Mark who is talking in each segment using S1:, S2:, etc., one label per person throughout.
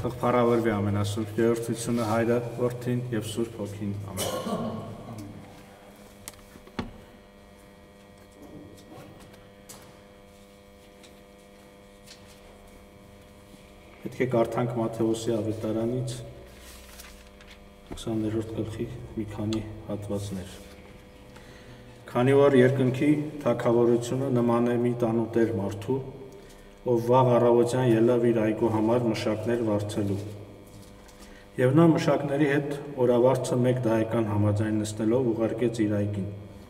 S1: Թող փառավորվի ամենասուրբ Գերորդությունը Հայրը, Որդին եւ Սուրբ Հոգին։ Ամեն։ Պետք է կարդանք Մատթեոսի ավետարանից 20-րդ գլխի մի քանի հատվածներ։ Քանի որ երկնքի թագավորությունը նման է մի տանուտեր մարդու, ով վաղ առավոտյան ելավ իր այգու համար մշակներ վարձելու։ Եվ նա մշակների հետ օրավարձը 1 դահեկան համաձայնեցնելով ուղարկեց իր այգին։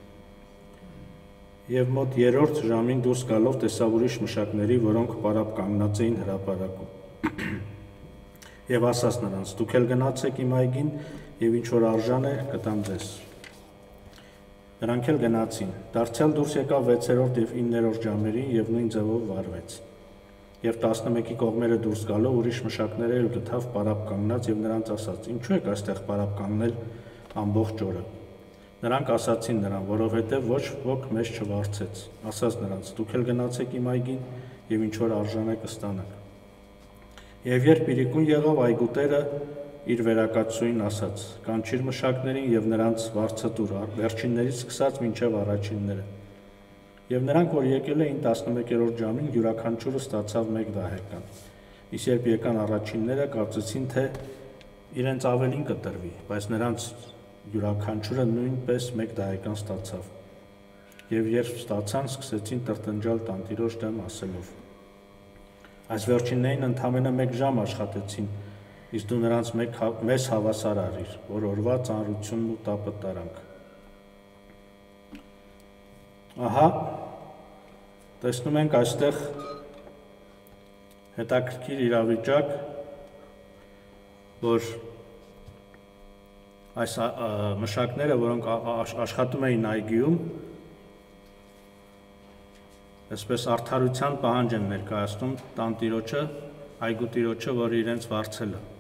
S1: Եվ մոտ 3-րդ ժամին դուրս գալով տեսավ ուրիշ մշակների, որոնք պարապ կանգնած էին հրապարակում։ Եվ ասաց նրանց. «Դուք էլ գնացեք իմ այգին, եւ ինչ որ արժան է, կտամ ձեզ»։ Նրանք էլ գնացին։ Դարձյալ դուրս եկավ 6-րդ եւ 9-րդ ժամերին եւ նույն ձևով վարվեց։ Եվ 11-ի կողմերը դուրս գալով ուրիշ մշակներ էլ գտավ պարապ կանգնած եւ նրանց ասաց. «Ինչու եք այստեղ պարապ կանգնել ամբողջ օրը»։ Նրանք ասացին նրան, որովհետեւ ոչ ոք մեզ չվարձեց։ Ասաց նրանց. «Դուք էլ գնացեք իմ այգին եւ ինչ որ արժան է կստանաք»։ Եվ երբ իրիկուն եղավ, այգուտերը իր վերակացուին ասաց. «Կանչիր մշակներին եւ նրանց վարձը տուր, վերջիններից սկսած մինչեւ առաջինները»։ Եվ նրանք, որ եկել էին 11-րդ ժամին, յուրաքանչյուրը ստացավ 1 դահեկան։ Իսկ երբ եկան առաջինները, կարծեցին, թե իրենց ավելին կտրվի, բայց նրանց յուրաքանչյուրը նույնպես 1 դահեկան ստացավ։ Եվ երբ ստացան, սկսեցին տրտնջալ տանտիրոջ դեմ ասելով. «Այս վերջիններին ընդամենը 1 ժամ աշխատեցին, իսկ դու նրանց մեզ հավասար արիր, որ օրվա ծանրությունն ու տապը տարանք»։ Ահա, տեսնում ենք այստեղ հետաքրքիր իրավիճակ, որ այս մշակները, որոնք աշխատում էին այգիում, այսպես արդարության պահանջ են ներկայացնում տանտիրոջը, այգուտիրոջը, որ իրենց վարձել է։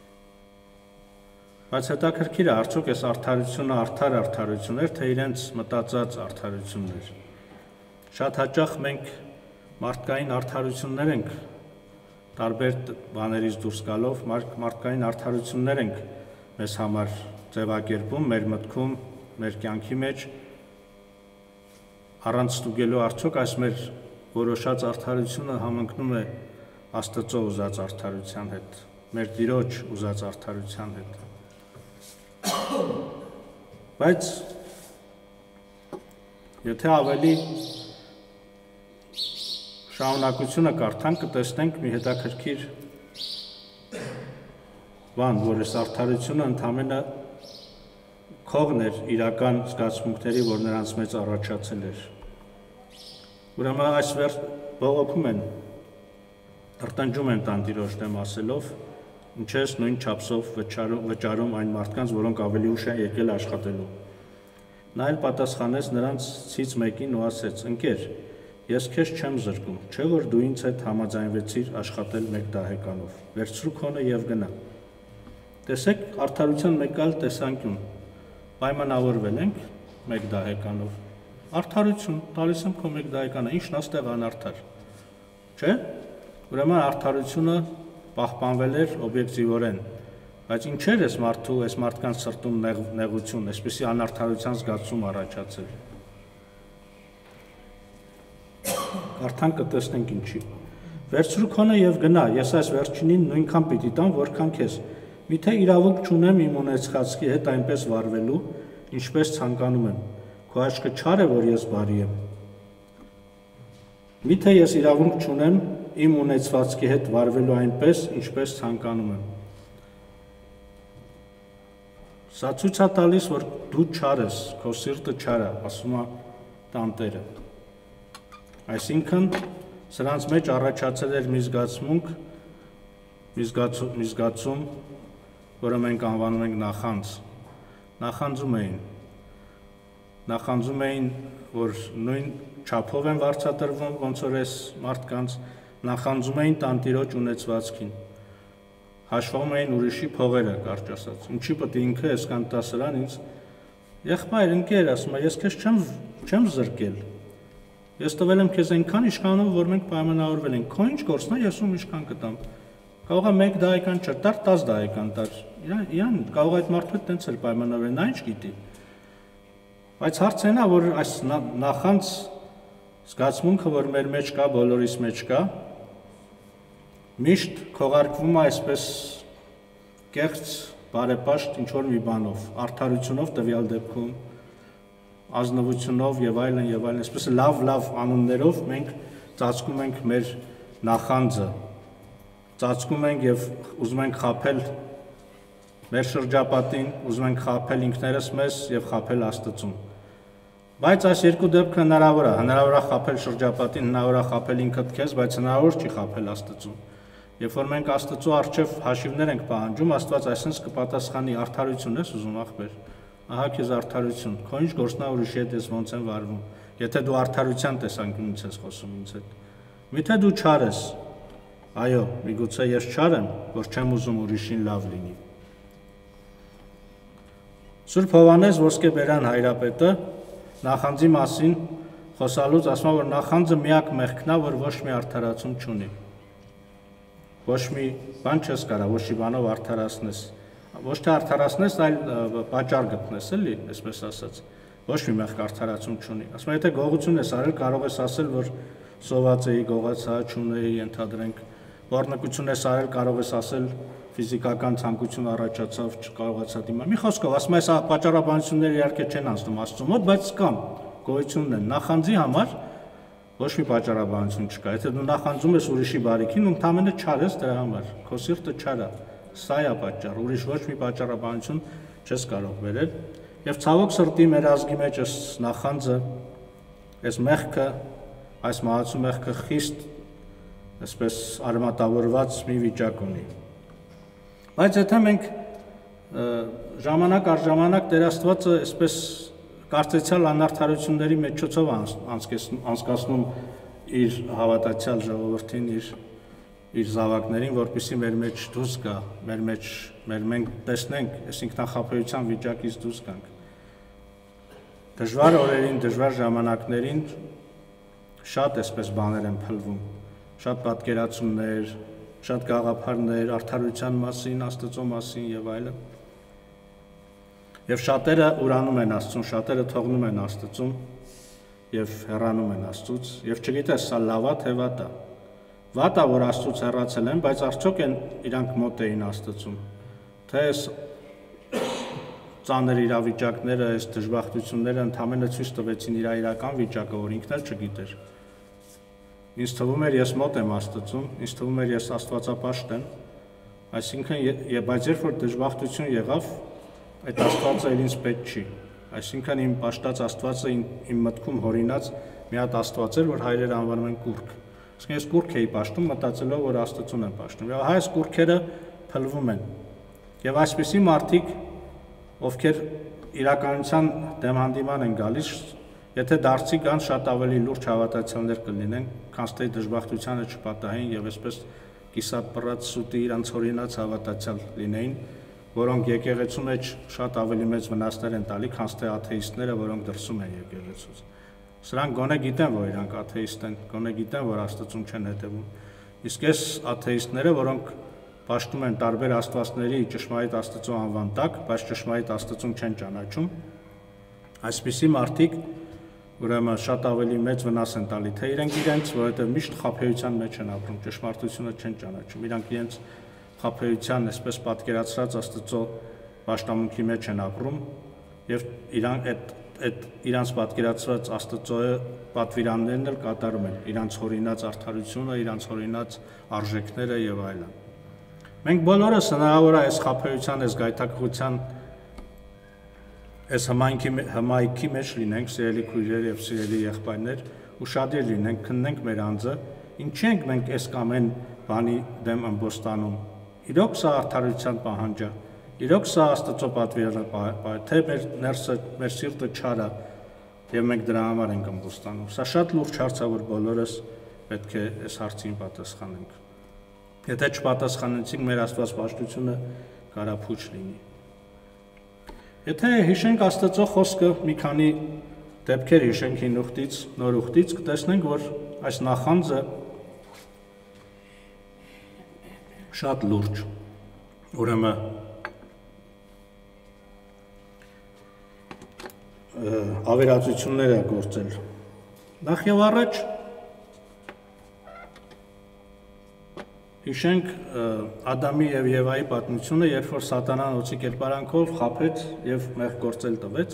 S1: Բայց հետաքրքիր է, արդյոք այս արդարությունը արդար արդարություն էր, թե իրենց մտածած արդարություններ։ Շատ հաճախ մենք մարդկային արդարություններ ենք տարբեր բաներից դուրս գալով, մարդկային արդարություններ ենք մեզ համար ձևակերպում, մեր մտքում, մեր կյանքի մեջ, առանց ստուգելու արդյոք այս մեր որոշած արդարությունը համընկնում է Աստծո ուզած արդարության հետ, մեր Տիրոջ ուզած արդարության հետ։ Բայց եթե ավելի շարունակությունը կարդանք, կտեսնենք մի հետաքրքիր բան, որ այս արդարությունը ընդամենը քողն էր իրական զգացմունքների, որ նրանց մեծ առաջացել էր։ Ուրեմն այս բողոքում են, տրտնջում են տանտիրոջ դեմ ասելով, ինչ ես նույն չափսով վճարում այն մարդկանց, որոնք ավելի ուշ են եկել աշխատելու։ Նա էլ պատասխանեց նրանցից մեկին ու ասեց. «Ընկեր, ես քեզ չեմ զրկում, չէ՞ որ դու ինձ հետ համաձայնվեցիր աշխատել 1 դահեկանով, վերցրու քոնը եւ գնա»։ Տեսեք, արդարության մեկ այլ տեսանկյուն, պայմանավորվել ենք 1 դահեկանով, արդարություն, տալիս եմ քո 1 դահեկանը, ինչն աստեղ անարդար, չէ՞։ Ուրեմն արդարությունը պահպանվել էր օբյեկտիվորեն, բայց ինչ էր այս մարդկանց սրտում նեղություն, այսպիսի անարդարության զգացում առաջացել։ Կարդանք կտեսնենք ինչի։ «Վերցրու քոնը եւ գնա, ես այս վերջինին նույնքան պիտի տամ, որքան քեզ։ Միթե իրավունք չունեմ իմ ունեցածքի հետ այնպես վարվելու, ինչպես ցանկանում եմ։ Քո աչքը չար է, որ ես բարի եմ։ Միթե ես իրավունք չունեմ իմ ունեցվածքի հետ վարվելու այնպես, ինչպես ցանկանում եմ։ Սա ցույց է տալիս, որ դու չար ես, քո սիրտը չար է», ասում է տանտերը։ Այսինքն, սրանց մեջ առաջացել էր մի զգացում, որը մենք անվանում ենք նախանձ։ Նախանձում էին, որ նույն չափով են վարձատրվում, ոնց որ այս մարդկանց, նախանձում էին տանտիրոջ ունեցվածքին, հաշվում էին ուրիշի փողերը, կարճ ասած։ Ինչի պետք է ինքը այսքան տա սրան ինձ, եղբայր, ընկեր, ասում է, ես քեզ չեմ զրկել։ Ես տվել եմ քեզ այնքան, ինչքանով որ մենք պայմանավորվել ենք, քո ինչ գործն է, ես ում ինչքան կտամ։ Կարող է 1 դահեկան չտար, 10 դահեկան տար։ Իրան կարող է այդ մարդը տենց էլ պայմանավորել, նա ինչ գիտի։ Բայց հարցն է, որ այս նախանց զգացմունքը, որ մեր մեջ կա, բոլորիս մեջ կա, միշտ քողարկվում է այսպես կեղծ, բարեպաշտ ինչ-որ մի բանով, արդարությունով տվյալ դեպքում, ազնվությունով եւ այլն, այսպես լավ անուններով մենք ծածկում ենք մեր նախանձը, ծածկում ենք եւ ուզում ենք խաբել մեր շրջապատին, ուզում ենք խաբել ինքներս մեզ եւ խաբել Աստծուն։ Բայց այս երկու դեպքը հնարավոր է խաբել շրջապատին, հնարավոր է խաբել ինքդ քեզ, բայց հնարավոր չի խաբել Աստծուն։ Երբ որ մենք Աստծո առջև հաշիվներ ենք պահանջում, Աստված այսպես կպատասխանի արդարություն ես ուզում ախպեր։ Ահա քեզ արդարություն, քո ինչ գործնա ուրիշի հետ ես ոնց են վարվում։ Եթե դու արդարության տեսանկյունից ես խոսում ինձ հետ։ Միթե դու չար ես։ Այո, միգուցե ես չար եմ, որ չեմ ուզում ուրիշին լավ լինի։ Սուրբ Հովհաննես Ոսկեբերյան հայրապետը նախանձի մասին խոսալուց ասում է, որ նախանձը միակ մեղքն է, որ ոչ մի արդարացում չունի։ Ոչ մի բան չես կարող, ոչ մի բանով արդարացնես։ Ոչ թե արդարացնես, այլ պատճառ գտնես, էլի, այսպես ասած։ Ոչ մի մեղք արդարացում չունի։ Ասում է, եթե գողություն ես արել, կարող ես ասել, որ սոված էի, գողացա, չունեի, ենթադրենք։ Բառնկություն ես արել, կարող ես ասել, ֆիզիկական ցանկություն առաջացավ, չկարողացա դիմանալ։ Մի խոսքով, ասում է, սա պատճառաբանությունները իհարկե չեն անցնում Աստծո մոտ, բայց կան, գոյությունն են։ Նախանձի համար ոչ մի պատճառաբանություն չկա։ Եթե դու նախանձում ես ուրիշի բարիքին, ընդհանրապես չար ես դրա համար։ Քո սիրտը չար է։ Սա է պատճառը, ուրիշ ոչ մի պատճառաբանություն չես կարող վերել։ Եվ ցավոք սրտի մեր ազգի մեջ այս նախանձը, այս մեղքը, այս մահացու մեղքը խիստ այսպես արմատավորված մի վիճակ ունի։ Բայց եթե մենք ժամանակ առ ժամանակ Տեր Աստվածը այսպես կարծեցյալ անարդարությունների միջոցով անցկացնում իր հավատացյալ ժողովրդին, իր զավակներին, որպեսզի մեր մեջ դուրս գա, մենք տեսնենք, այս ինքնախաբեության վիճակից դուրս գանք։ Դժվար օրերին, դժվար ժամանակներին շատ այսպես բաներ են փլվում, շատ պատկերացումներ, շատ գաղափարներ արդարության մասին, Աստծո մասին եւ այլն։ Եվ շատերը ուրանում են Աստծուն, շատերը թողնում են Աստծուն եւ հեռանում են Աստծուց, եւ չգիտես սա լավ է թե վատ է։ Վատ է, որ Աստծուց հեռացել են, բայց արդյոք իրանք մոտ էին Աստծուն։ Թե այս ծանր իրավիճակները, այս դժբախտությունները ընդհանրապես ցույց տվեցին իր իրական վիճակը, որ ինքն էլ չգիտեր։ Ինձ թվում էր ես մոտ եմ Աստծուն, ինձ թվում էր ես Աստվածապաշտ եմ, այսինքն բայց երբ որ դժբախտություն եղավ, այդ Աստվածը ինձ պետք չի, այսինքն իմ պաշտած Աստվածը իմ մտքում հորինած մի հատ Աստված էր, որ հայրերը անվանում են կուռք։ Իսկ ես կուռք էի պաշտում, մտածելով, որ Աստծուն եմ պաշտում։ Եվ այս կուռքերը փլվում են։ Եվ այսպիսի մարդիկ, ովքեր իրականության դեմ հանդիման են գալիս, եթե դարձի կան շատ ավելի լուրջ հավատացյալներ կլինեն, քան թե դժբախտությանը չպատահեն եւ այսպես կիսապռած սուտի իրանց օրինած հավատացյալ լինեին, որոնք եկեղեցու մեջ շատ ավելի մեծ վնասներ են տալի, քան թե աթեիստները, որոնք դրսում են եկեղեցուց։ Սրանք գոնե գիտեն, որ իրանք աթեիստ են, գոնե գիտեն, որ Աստծուն չեն հետևում։ Իսկ այս աթեիստները, որոնք պաշտում են տարբեր աստվածների ճշմարիտ Աստծո անվան տակ, բայց ճշմարիտ Աստծուն չեն ճանաչում, այսպիսի մարդիկ ուրեմն շատ ավելի մեծ վնաս են տալի թե իրենց, որովհետև միշտ խաբեության մեջ են ապրում, ճշմարտությունը չեն ճանաչում, իրանք իրենց խաբեության, այսպես պատկերացրած Աստծո պաշտամունքի մեջ են ապրում եւ այդ իրանց պատկերացրած Աստծո պատվիրաններն էլ կատարում են, իրանց հորինած արդարությունը, իրանց հորինած արժեքները եւ այլն։ Մենք բոլորս հնարավոր է այս խաբեության, այս գայթակղության այս հմայքի մեջ լինենք, սիրելի քույրեր եւ սիրելի եղբայրներ, ուշադիր լինենք, քննենք մեր անձը, ինչի ենք մենք այս կամ այն բանի դեմ ըմբոստանում։ Իրոք սա արդարության պահանջ է, իրոք սա Աստծո պատվիրանը, թե մեր ներսը, մեր սիրտը չար է եւ մենք դրա համար ենք ըմբոստանում։ Սա շատ լուրջ հարց է, որ բոլորս պետք է այս հարցին պատասխանենք։ Եթե չպատասխանեցինք, մեր աստվածպաշտությունը կարա փուչ լինի։ Եթե հիշենք Աստծո խոսքը մի քանի դեպքեր հիշենք հին ուխտից, նոր ուխտից, կտեսնենք, որ այս նախանձը շատ լուրջ։ Ուրեմն ավերածություններ է գործել։ Նախ եւ առաջ հիշենք Ադամի եւ Եվայի պատմությունը, երբ որ Սատանան օծի կերպարանքով խաբեց եւ մեղ գործել տվեց։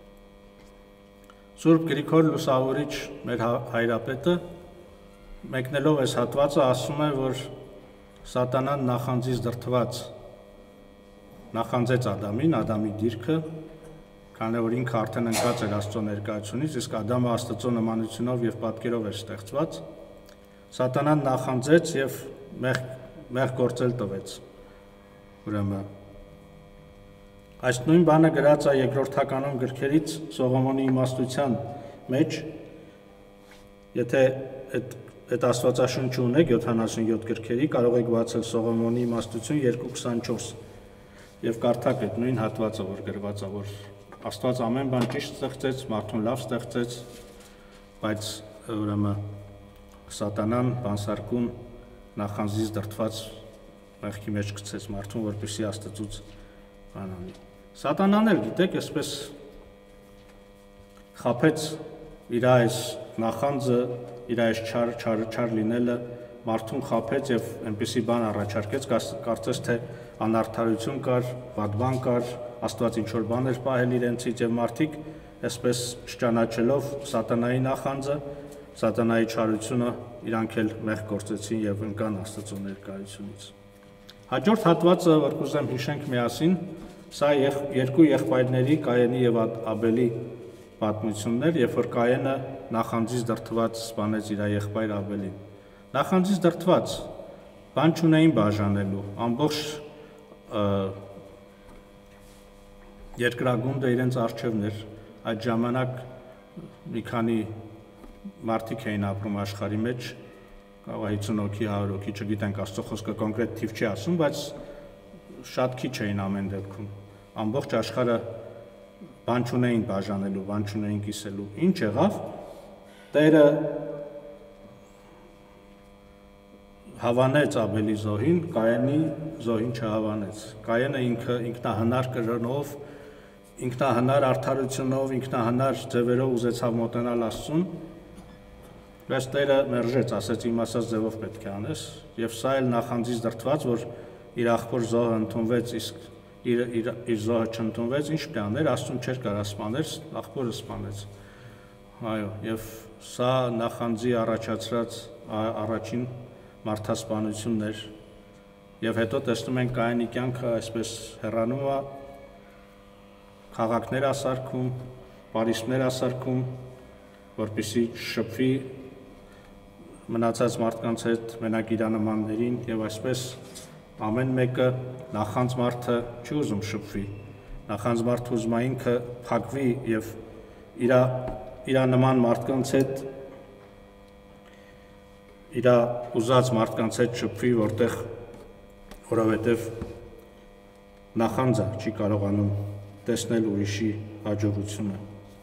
S1: Սուրբ Գրիգոր Լուսավորիչ մեր հայրապետը մեկնելով այս հատվածը ասում է, որ Սատանան նախանձից դրդված նախանձեց Ադամին, Ադամի դիրքը, քանի որ ինքը արդեն ընկած էր Աստծո ներկայությունից, իսկ Ադամը Աստծո նմանությունով եւ պատկերով էր ստեղծված։ Սատանան նախանձեց եւ մեղ գործել տվեց։ Ուրեմն այս նույն բանը գրած է երկրորդականոն գրքերից Սողոմոնի իմաստության մեջ, եթե այդ Աստվածաշունչը ունեք 77 գրքերի, կարող եք բացել Սողոմոնի իմաստություն 2:24 եւ կարդաք այդ նույն հատվածը, որ գրված է, որ Աստված ամեն բան ճիշտ ստեղծեց, մարդուն լավ ստեղծեց, բայց ուրեմն Սատանան բանսարկուն նախանձից դրդված մեղքի մեջ գցեց մարդուն, որպեսզի Աստծուց բան անի։ Սատանան էլ գիտեք, այսպես խաբեց իր այս նախանձը, իր այս չար լինելը մարդուն խաբեց եւ այնպիսի բան առաջարկեց, կարծես թե անարդարություն կար, վատ բան կար, Աստված ինչ-որ բան էր պահել իրենցից եւ մարդիկ այսպես չճանաչելով Սատանայի նախանձը, Սատանայի չարությունը իրանք էլ մեղ գործեցին եւ ընկան Աստծո ներկայությունից։ Հաջորդ հատվածը, որ կուզեմ հիշենք միասին, սա երկու եղբայրների Կայենի եւ Աբելի պատմություններ, երբ որ Կայենը նախանձից դրդված սպանեց իր եղբայր Աբելին։ Նախանձից դրդված բան չունեին բաժանելու, ամբողջ երկրագունդը իրենց առջևն էր, այդ ժամանակ մի քանի մարդիկ էին ապրում աշխարհի մեջ, կարող է 50 հոգի, 100 հոգի, չգիտենք Աստծո խոսքը կոնկրետ թիվ չի ասում, բայց շատ քիչ էին ամեն դեպքում։ Ամբողջ աշխարհը բան չունեին բաժանելու, բան չունեին կիսելու։ Ինչ եղավ։ Տերը հավանեց Աբելի զոհին, Կայենի զոհին չհավանեց։ Կայենը ինքնահնար կրոնով, ինքնահնար արդարությունով, ինքնահնար ձևերով ուզեցավ մոտենալ Աստծուն, բայց Տերը մերժեց, ասեց իմ ասած ձևով պետք է անես, եւ սա էլ նախանձից դրդված, որ իր աղբոր զոհը ընդունվեց, իսկ իր զոհը չընդունվեց, ինչ պետք է աներ, Աստծուն չէր կարող սպանել, աղբորը սպանեց։ Այո, եւ սա նախանձի առաջացրած առաջին մարդասպանությունն էր, եւ հետո տեսնում ենք Կայենի կյանքը այսպես հեռանում է, քաղաքներ ասարքում, պարիսպներ ասարքում, որպեսզի շփվի մնացած մարդկանց հետ, մենակ իր նմաններին, եւ այսպես ամեն մեկը նախանձ մարդը չի ուզում շփվի, նախանձ մարդը ուզում է ինքը փակվի եւ իր նման մարդկանց հետ, իր ուզած մարդկանց հետ շփվի, որովհետեւ նախանձը չի կարողանում տեսնել ուրիշի հաջողությունը։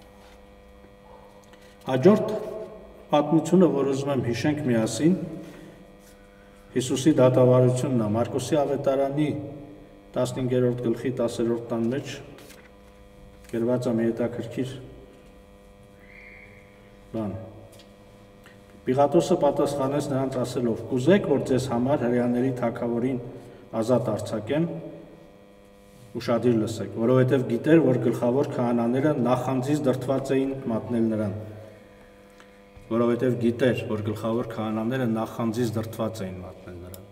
S1: Հաջորդ պատմությունը, որ ուզում եմ հիշենք միասին, Հիսուսի դատավարությունն է, Մարկոսի ավետարանի 15-րդ գլխի 10-րդ տան մեջ գրված է մի հետաքրքիր բան։ Պիղատոսը պատասխանեց նրանց ասելով. «Կուզեք, որ ձեզ համար հրեաների թագավորին ազատ արձակեմ, ուշադիր լսեք, որովհետև գիտեր, որ գլխավոր քահանաները նախանձից դրդված էին մատնել նրան»։ Որովհետև գիտեր, որ գլխավոր քահանաները նախանձից դրդված էին մատնել նրան։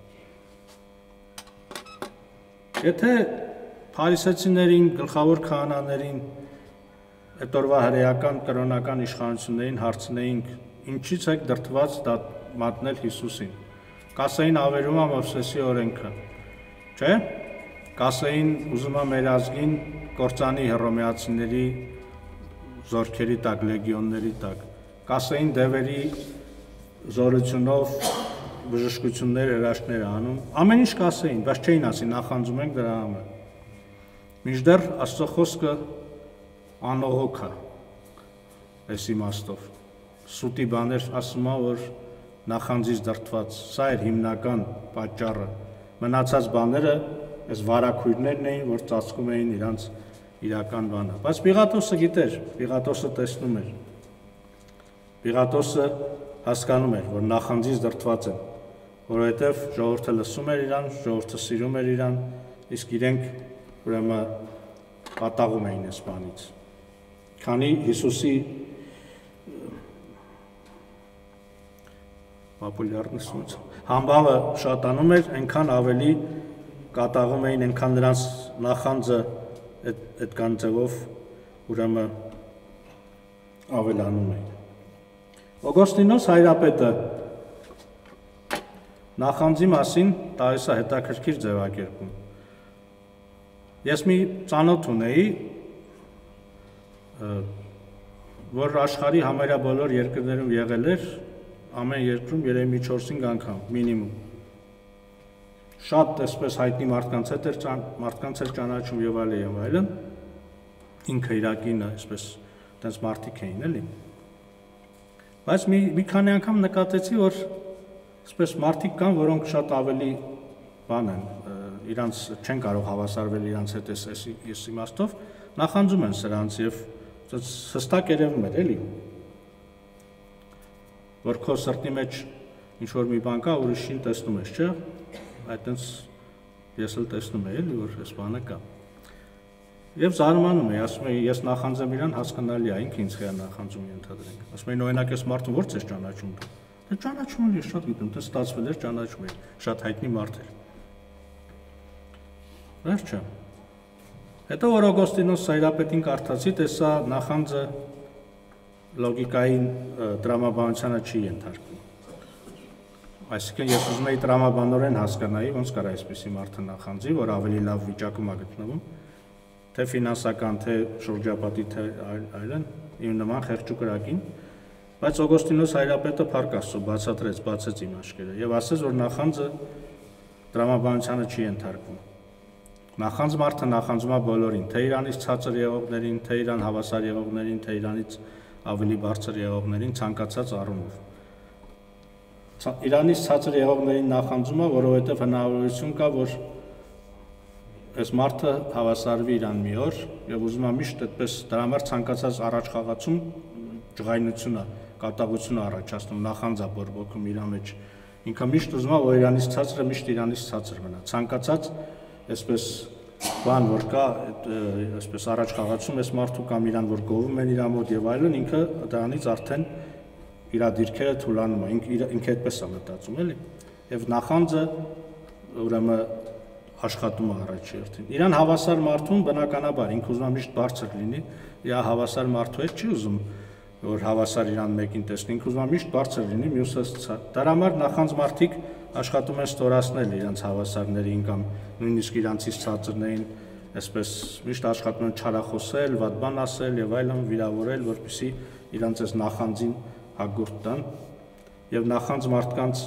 S1: Եթե փարիսեցիներին, գլխավոր քահանաներին, այդ օրվա հրեական կրոնական իշխանություններին հարցնեինք, ինչից եք դրդված մատնել Հիսուսին, կասեին ավերում է Մովսեսի օրենքը, չէ՞։ Կասեին ուզում է մեր ազգին կործանի հռոմեացիների զորքերի տակ, լեգիոնների տակ, կասեին դևերի զորությունով բժշկություններ, հրաշքներ անում, ամեն ինչ կասեին, բայց չէին ասի նախանձում ենք դրա համար։ Մինչդեռ Աստծո խոսքը անողոք է այս իմաստով։ Սուտի բաներ ասում է, որ նախանձից դրդված, սա էր հիմնական պատճառը, մնացած բաները այս վարակույրներն էին, որ ծածկում էին իրանց իրական բանը։ Բայց Պիղատոսը գիտեր, Պիղատոսը տեսնում էր։ Պիղատոսը հասկանում էր, որ նախանձից դրդված են, որովհետև ժողովուրդը լսում էր իրան, ժողովուրդը սիրում էր իրան, իսկ իրենք ուրեմն կատաղում էին այս բանից։ Քանի Հիսուսի համբավը շատանում էր, այնքան ավելի կատաղում էին, այնքան նրանց նախանձը այդքան ձևով ուրեմն ավելանում էին։ Օգոստինոս հայրապետը նախանձի մասին տալիս է հետաքրքիր ձևակերպում։ Ես մի ծանոթ ունեի, որ աշխարհի համարյա բոլոր երկրներում եղել էր, ամեն երկրում երևի մի 4-5 անգամ մինիմում։ Շատ այսպես հայտնի մարդկանց հետ էր ճանաչում եւ այլն, ինքը իրակինը այսպես այդպես մարդիկ էին, էլի։ Բայց մի քանի անգամ նկատեցի, որ այսպես մարդիկ կան, որոնք շատ ավելի բան են, իրանց չեն կարող հավասարվել իրանց հետ այս իմաստով, նախանձում են սրանց եւ հստակ երևում էր, էլի։ Որ քո սրտի մեջ ինչ-որ մի բան կա, ուրիշին տեսնում ես, չէ՞։ Այդտենց ես էլ տեսնում եմ, էլի, որ այս բանը կա։ Եվ զարմանում եմ, ասում եմ, ես նախանձեմ իրան, հասկանալի է, ինքը ինձ խիա նախանձում ենթադրենք։ Ասում եմ, օրինակ այս մարդը ո՞րց ես ճանաչում դու։ Դե ճանաչում եմ, ես շատ գիտեմ, դա ստացվել էր, ճանաչում եմ, շատ հայտնի մարդ էր։ Վերջը։ Հետո որ Օգոստինոս Սայրապետին կարդացի, տեսա նախանձը լոգիկային տրամաբանությանը չի ենթարկվում։ Այսինքն ես ուզում եի տրամաբանորեն հասկանայի, ոնց կարա այսպիսի մարդը նախանձի, որ ավելի լավ վիճակում է գտնվում, թե ֆինանսական, թե շրջապատի, թե այլն, իմ նման խեղճուկրակին, բայց Օգոստինոս Հայրապետը Փառք Աստծո բացեց իմ աչքերը եւ ասեց, որ նախանձը տրամաբանությանը չի ենթարկվում։ Նախանձ մարդը նախանձում է բոլորին, թե իրանից ցածր եղողներին, թե իրան հավասար եղողներին, թե իրանից ավելի բարձր եղողներին ցանկացած առումով։ Իրանից ցածր եղողներին նախանձում է, որովհետև հնարավորություն կա, որ այս մարդը հավասարվի իրան մի օր եւ ուզում է միշտ այդպես դրա համար ցանկացած առաջ խաղացում ջղայնությունը, կատաղությունը առաջացնում, նախանձա բորբոքում իր մեջ։ Ինքը միշտ ուզում է, որ իրանից ցածրը միշտ իրանից ցածր մնա։ Ցանկացած այսպես բան որ կա, այսպես առաջ խաղացում այս մարդու կամ իրան որ գովում են իր մոտ եւ այլն, ինքը դրանից արդեն իր դիրքերը թուլանում է, ինքը այդպես է մտածում, էլի։ Եվ նախանձը ուրեմն աշխատում է առաջի հերթին։ Իրան հավասար մարդուն բնականաբար ինքը ուզում է միշտ բարձր լինի, իր հավասար մարդու հետ չի ուզում որ հավասար իրան մեկին տեսնի, ինքը ուզում է միշտ բարձր լինի, մյուսը դրա համար նախանձ մարդիկ աշխատում են ստորացնել իրենց հավասարներին կամ նույնիսկ իրանցից ցածրներին, այսպես միշտ աշխատում են չարախոսել, վատ բան ասել եւ այլն, վիրավորել, որպեսզի իրանց այս նախանձին հագուրտ տան եւ նախանձ մարդկանց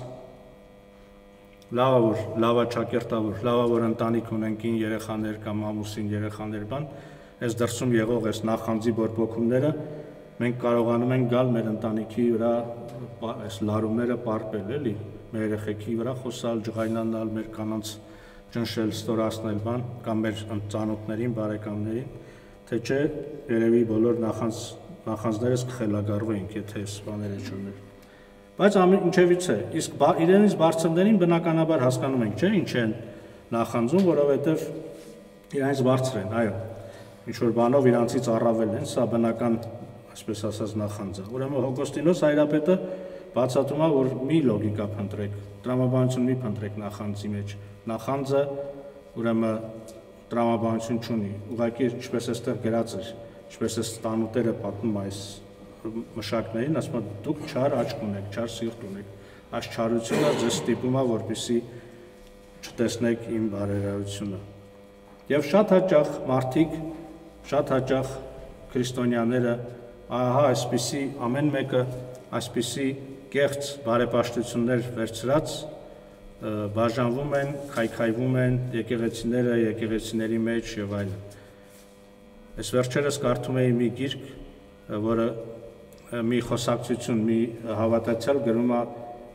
S1: լավա ճակերտավոր, լավա որ ընտանիք ունեն, կին երեխաներ կամ ամուսին երեխաներ բան, այս դրսում եղող այս նախանձի բորբոքումները մենք կարողանում ենք գալ մեր ընտանիքի վրա այս լարումները պարպել, էլի, մեր երեխեքի վրա խոսալ, ջղայնանալ, մեր կանանց ճնշել, ստորացնել բան, կամ մեր ծանոթներին, բարեկամներին, թե չէ, երևի բոլոր նախանձներս կխելագարվեինք, եթե այս բաները չուներ։ Բայց ինչևից է, իսկ իրենից բարձրներին բնականաբար հասկանում ենք, չէ, ինչ են նախանձում, որովհետև իրանից բարձր են, այո, ինչ-որ բանով իրանցից առավել են, սա բնական այսպես ասած նախանձը։ Ուրեմն Օգոստինոս Հայրապետը բացատրում է, որ մի լոգիկա փնտրեք, տրամաբանություն մի փնտրեք նախանձի մեջ։ Նախանձը ուրեմն տրամաբանություն չունի։ Ուղղակի ինչպես էստեղ գրած էր, ինչպես է ստանուտերը պատմում այս մշակներին, ասում է դուք չար աչք ունեք, չար սիրտ ունեք։ Այս չարությունը ձեզ ստիպում է, որպեսզի չտեսնեք իմ բարերարությունը։ Եվ շատ հաճախ մարդիկ, շատ հաճախ քրիստոնյաները ահա այսպիսի ամեն մեկը այսպիսի կեղծ բարեպաշտություններ վերցրած բաժանվում են, քայքայվում են եկեղեցիները, եկեղեցիների մեջ եւ այլն։ Այս վերջերս կարդում էի մի գիրք, որը մի խոսակցություն, մի հավատացյալ գրում է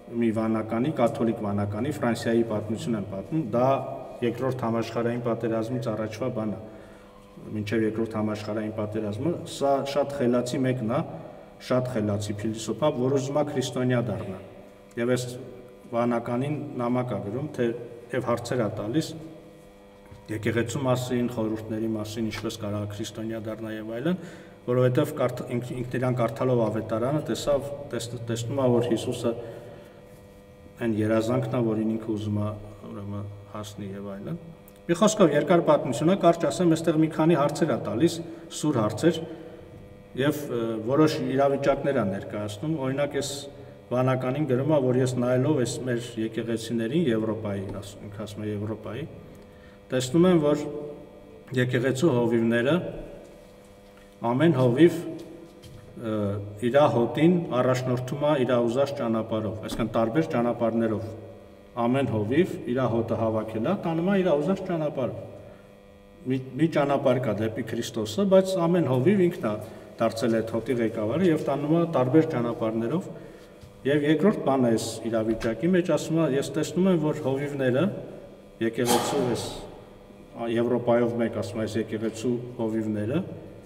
S1: մի վանականի, կաթոլիկ վանականի, Ֆրանսիայի պատմություն եմ պատմում, դա երկրորդ համաշխարհային պատերազմից առաջվա բան է, մինչև երկրորդ համաշխարհային պատերազմը, սա շատ խելացի մեկն է, շատ խելացի փիլիսոփա, որ ուզում է քրիստոնյա դառնա։ Եվ այս վանականին նամակ է գրում, թե եւ հարցեր է տալիս եկեղեցու մասին, խորհուրդների մասին, ինչպես կարող է քրիստոնյա դառնա եւ այլն, որովհետեւ ինքն իրան կարդալով ավետարանը տեսնում է, որ Հիսուսը այն երազանքն է, որին ինքը ուզում է ուրեմն հասնի եւ այլն։ Մի խոսքով երկար պատմություն է, կարճ ասեմ, այստեղ մի քանի հարցեր է տալիս, սուր հարցեր եւ որոշ իրավիճակներ է ներկայացնում, օրինակ այս վանականին գրում է, որ ես նայելով այս մեր եկեղեցիներին Եվրոպայի, ինքը ասում է Եվրոպայի, տեսնում եմ, որ եկեղեցու հովիվները ամեն հովիվ իր հոտին առաջնորդում է իր ուզած ճանապարհով, այսինքն տարբեր ճանապարհներով։ Ամեն հովիվ իր հոտը հավաքել է, տանում է իր ուզած ճանապարհով։ Մի ճանապարհ կա դեպի Քրիստոսը, բայց ամեն հովիվ ինքն է դարձել այդ հոտի ղեկավարը եւ տանում է տարբեր ճանապարհներով։ Եվ երկրորդ բանը այս իրավիճակի մեջ ասում է, ես տեսնում եմ, որ հովիվները եկեղեցու այս Եվրոպայով մեկ ասում այս եկեղեցու հովիվները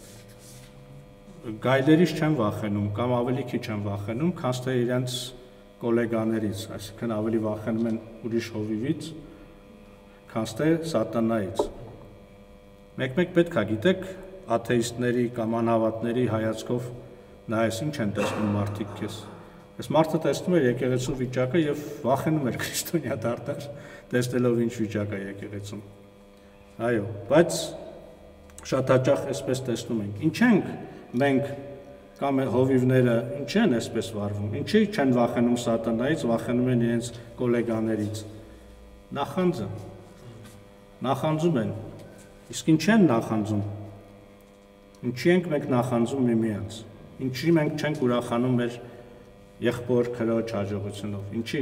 S1: գայլերից չեն վախենում կամ ավելի քիչ են վախենում, քան թե իրենց կոլեգաներից, այսինքն ավելի վախենում են ուրիշ հովիվից, քան թե սատանայից։ Մեկ-մեկ պետք է գիտեք, աթեիստների կամ անհավատների հայացքով նայես ինչ են տեսնում մարդիկ քեզ։ Այս մարդը տեսնում էր եկեղեցու վիճակը եւ վախենում էր քրիստոնյա դառնալ, տեսնելով ինչ վիճակ է եկեղեցում։ Այո, բայց շատ հաճախ այսպես տեսնում ենք։ Ինչ ենք մենք կամ հովիվները ինչ են այսպես վարվում։ Ինչի չեն վախենում սատանայից, վախենում են իրենց կոլեգաներից։ Նախանձը։ Նախանձում են։ Իսկ ինչ են նախանձում։ Ինչի ենք մենք նախանձում միմյանց։ Ինչի մենք չենք ուրախանում մեր եղբոր քրոջ հաջողությունով։ Ինչի։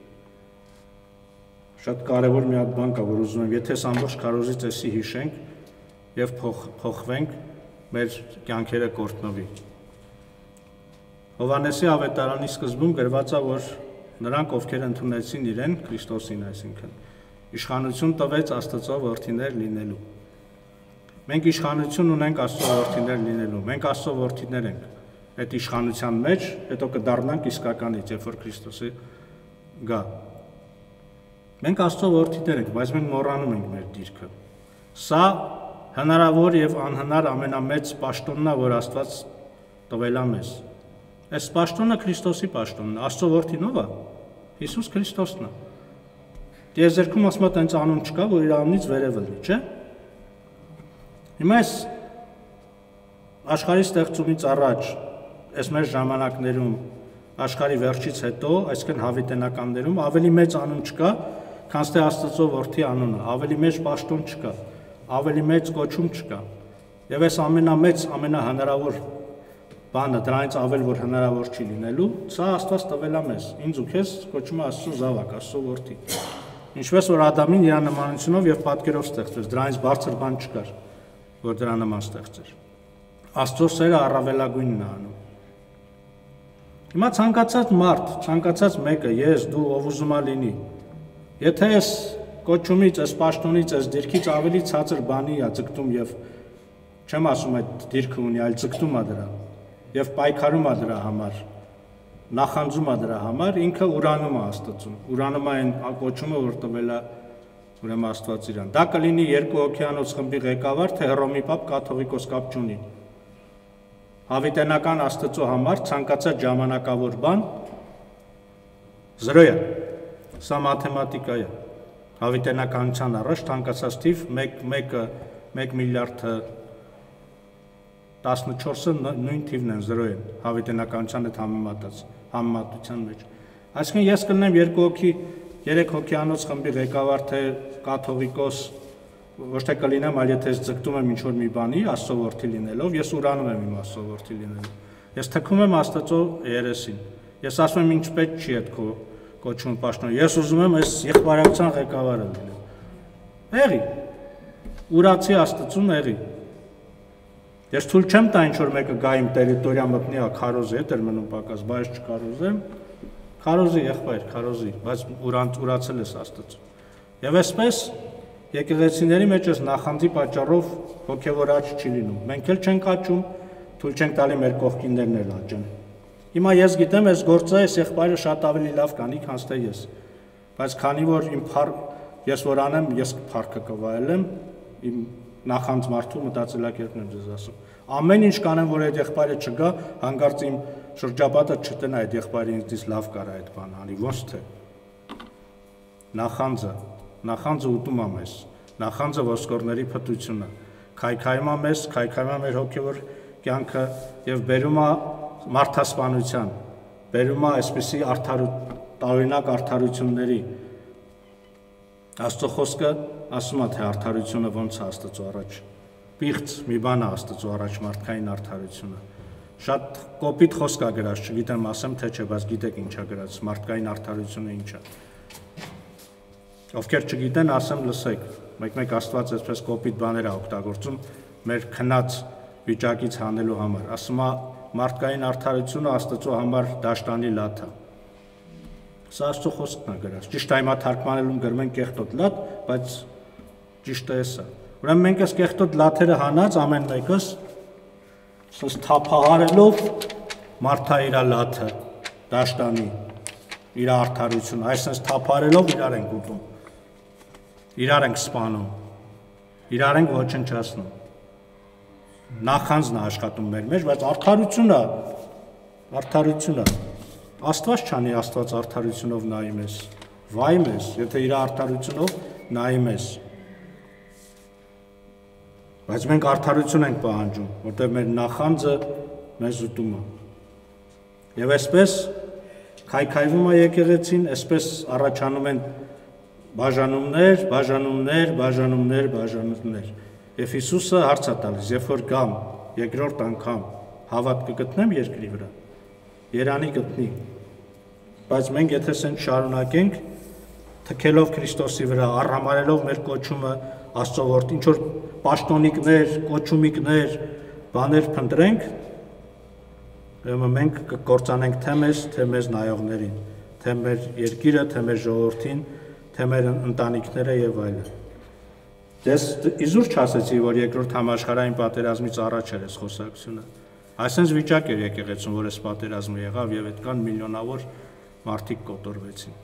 S1: Շատ կարևոր մի հատ բան կա, որ ուզում եմ, եթե ամբողջ քարոզից էսի հիշենք եւ փոխվենք, մեր կյանքերը կորտնվի։ Հովհաննեսի ավետարանի սկզբում գրված է, որ նրանք, ովքեր ընդունեցին իրեն, Քրիստոսին, այսինքն, իշխանություն տվեց Աստծո որդիներ լինելու։ Մենք իշխանություն ունենք Աստծո որդիներ լինելու։ Մենք Աստծո որդիներ ենք։ Այդ իշխանության մեջ հետո կդառնանք իսկականից, երբ որ Քրիստոսը գա։ Մենք Աստծո որդիներ ենք, բայց մենք մոռանում ենք մեր դիրքը։ Սա հնարավոր եւ անհնար ամենամեծ պաշտոնն է, որ Աստված տվել է մեզ։ Այս պաշտոնը Քրիստոսի պաշտոնն է, Աստծո որդին ով է։ Հիսուս Քրիստոսն է։ Տիեզերքում ասում է տենց անուն չկա, որ իր անունից վերևը լինի, չէ՞։ Հիմա այս աշխարհի ստեղծումից առաջ, այս մեր ժամանակներում, աշխարհի վերջից հետո, այսինքն հավիտենականներում ավելի մեծ անուն չկա, քան թե Աստծո որդի անունը, ավելի մեծ պաշտոն չկա, ավելի մեծ կոչում չկա։ Եվ այս ամենամեծ, ամենահնարավոր բանը, դրանից ավել որ հնարավոր չի լինելու, սա Աստված տվել է մեզ։ Ինձ ու քեզ կոչում է Աստծո զավակ, Աստծո որդի։ Ինչպես որ Ադամին իր նմանությունով եւ պատկերով ստեղծվեց, դրանից բարձր բան չկար, որ դրա նման ստեղծեր։ Աստծո սերը առավելագույնն է անում։ Հիմա ցանկացած մարդ, ցանկացած մեկը, ես, դու, ով ուզում է լինի, եթե այս կոչումից, այս պաշտոնից, այս դիրքից ավելի ցածր բանի է ձգտում եւ չեմ ասում այդ դիրքը ունի, այլ ձգտում է դրա եւ պայքարում է դրա համար, նախանձում է դրա համար, ինքը ուրանում է Աստծուն, ուրանում է այն կոչումը, որ տվել է ուրեմն Աստված իրան։ Դա կլինի երկու օքեանոց խմբի ղեկավար, թե Հռոմի պապ, կաթողիկոս կապ չունի։ Հավիտենական Աստծո համար ցանկացած ժամանակավոր բան 0 է։ Սա մաթեմատիկա է։ Հավիտենականության առաջ ցանկացած թիվ 1 միլիարդը 14-ը նույն թիվն են 0 են հավիտենականության հետ համեմատության մեջ։ Այսինքն ես կլինեմ 2 հոգի, 3 հոգյանոց խմբի ղեկավար, թե կաթողիկոս, ոչ թե կլինեմ, այլ եթե ես ձգտում եմ ինչ-որ մի բանի, Աստծո որդի լինելով, ես ուրանում եմ իմ Աստծո որդի լինելով։ Ես թքում եմ Աստծո երեսին։ Ես ասում եմ ինչ պետք չի այդ քո կոչում պաշտոն։ Ես ուզում եմ այս եղբայրության ղեկավարը լինել։ Եղի։ Ուրացի Աստծուն եղի։ Ես թույլ չեմ տա ինչ որ մեկը գա իմ տերիտորիա մտնի, քարոզի, հետ էր մնում պակաս, բայց չքարոզեմ, Քարոզի եղբայր, քարոզի, բայց ուրացել ես Աստծո։ Եվ այսպես եկեղեցիների մեջ այս նախանձի պատճառով հոգևոր աճ չի լինում։ Մենք էլ չենք աճում, թույլ չենք տալի մեր կողքիններն էլ աճեն։ Հիմա ես գիտեմ, այս գործը այս եղբայրը շատ ավելի լավ կանի, քան թե ես։ Բայց քանի որ ես որ անեմ, ես փառքը կվայելեմ, իմ նախանձ մարդու մտածելակերպն եմ ձեզ ասում։ Ամեն ինչ կանեմ, որ այդ եղբայրը չգա, հանկարծ իմ շրջապատը չտնա այդ եղբայրը ինձ լավ կարա այդ բանը անի, ոնց թե։ Նախանձը ուտում է մեզ, նախանձը ոսկորների փտությունը, քայքայում է մեզ, քայքայում է մեր հոգևոր կյանքը եւ բերում է մարդասպանության, բերում է այսպիսի տարօրինակ արդարությունների։ Աստծո խոսքը ասում է, թե արդարությունը ոնց է Աստծո առաջ։ Պիղծ մի բան է Աստծո առաջ մարդկային արդարությունը։ Շատ կոպիտ խոսք է գրած, չգիտեմ ասեմ թե չէ, բայց գիտեք ինչ է գրած, մարդկային արդարությունը ինչ է։ Ովքեր չգիտեն, ասեմ լսեք, մեկ Աստված այսպես կոպիտ բաներ է օգտագործում մեր քնած վիճակից հանելու համար։ Ասում է մարդկային արդարությունը Աստծո համար դաշտանի լաթ է։ Սա Աստծո խոսքն է գրած։ Ճիշտ է, հիմա թարգմանելում գրում են կեղտոտ լաթ, բայց ճիշտը է սա։ Ուրեմն մենք այս կեղտոտ լաթերը հանած ամեն մեկս սս թափահարելով մարդա իր լաթը դաշտանի իր արդարությունը, այսպես թափահարելով իրար ենք ուտում։ Իրար ենք սպանում, իրար ենք ոչնչացնում։ Նախանձն է աշխատում մեր մեջ, բայց արդարությունը, Աստված չանի, Աստված արդարությունով նայի մեզ, վայ մեզ, եթե իր արդարությունով նայի մեզ։ Բայց մենք արդարություն ենք պահանջում, որտեղ մեր նախանձը մեզ ուտում է։ Եվ այսպես քայքայվում է եկեղեցին, այսպես առաջանում են բաժանումներ։ Եվ Հիսուսը հարց է տալիս, երբ որ գամ երկրորդ անգամ հավատ կգտնեմ երկրի վրա, երանի գտնի, բայց մենք եթե սենց շարունակենք, թքելով Քրիստոսի վրա, առհամարելով մեր կոչումը Աստծո որդին, ինչ որ պաշտոնիկներ, կոչումիկներ, բաներ փնտրենք, մենք կկործանենք թե մեզ նայողներին, թե մեր երկիրը, թե մեր ժողովրդին, թե մեր ընտանիքները եւ այլն։ Ես իզուր չասեցի, որ երկրորդ համաշխարհային պատերազմից առաջ էր այս խոսակցությունը։ Այսինքն վիճակ էր եկեղեցում, որ այս պատերազմը եղավ եւ այդքան միլիոնավոր մարդիկ կոտորվեցին։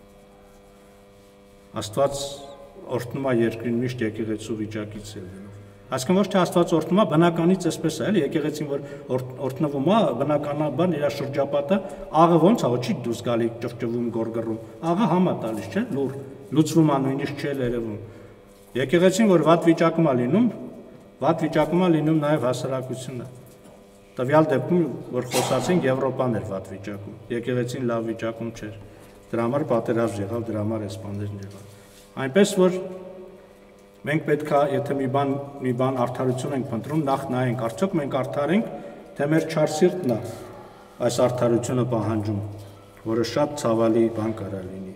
S1: Աստված օրհնում է երկրին միշտ եկեղեցու վիճակից ելնելով։ Այսինքն ոչ թե Աստված օրհնում է, բնականից այսպես է, էլի եկեղեցին որ օրհնվում է, բնականաբար իր շրջապատը աղը ոնց է, չի դուրս գալի ճվճվում, գորգռում։ Աղը համա տալիս, չէ՞, լուր, լուծվում է, նույնիսկ չէ երևում։ Եկեղեցին որ վատ վիճակում է լինում նաև հասարակությունը։ Տվյալ դեպքում, որ խոսացինք, Եվրոպան էր վատ վիճակում, եկեղեցին լավ վիճակում չէր։ Դրա համար պատերազմ եղավ, դրա համար սպաններն եղան։ Այնպես որ մենք պետք է, եթե մի բան արդարություն ենք փնտրում, նախ նայենք, արդյոք մենք արդար ենք, թե մեր չար սիրտն է այս արդարությունը պահանջում, որը շատ ցավալի բան կարա լինի։